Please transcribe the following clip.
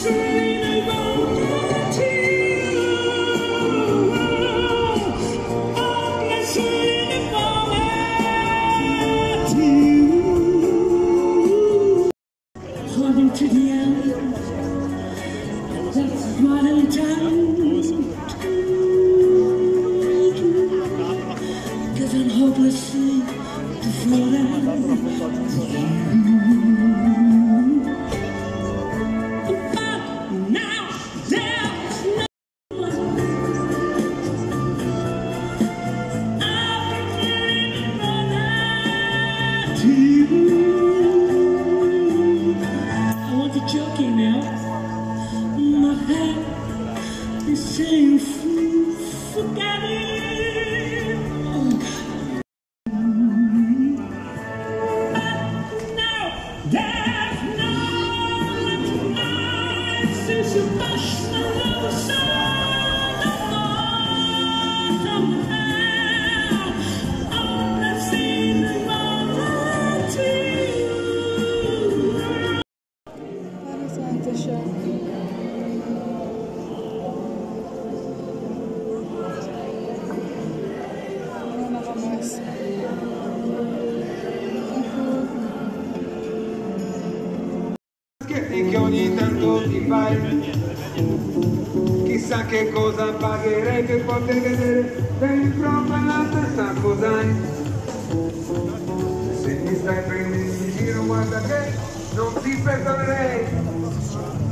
To the end, that's what I'm trying to do, 'cause I'm hopelessly defrauded of you. But now there's no one I've been running to you. Joking now, my head is saying forget it. But now there's no one tonight since you brushed my love aside. Somehow all I've seen is reality. Che ogni tanto ti fai, chissà che cosa pagherei per poter vedere dentro quella testa cos'hai. Se mi stai prendendo in giro guarda che non ti perdonerei.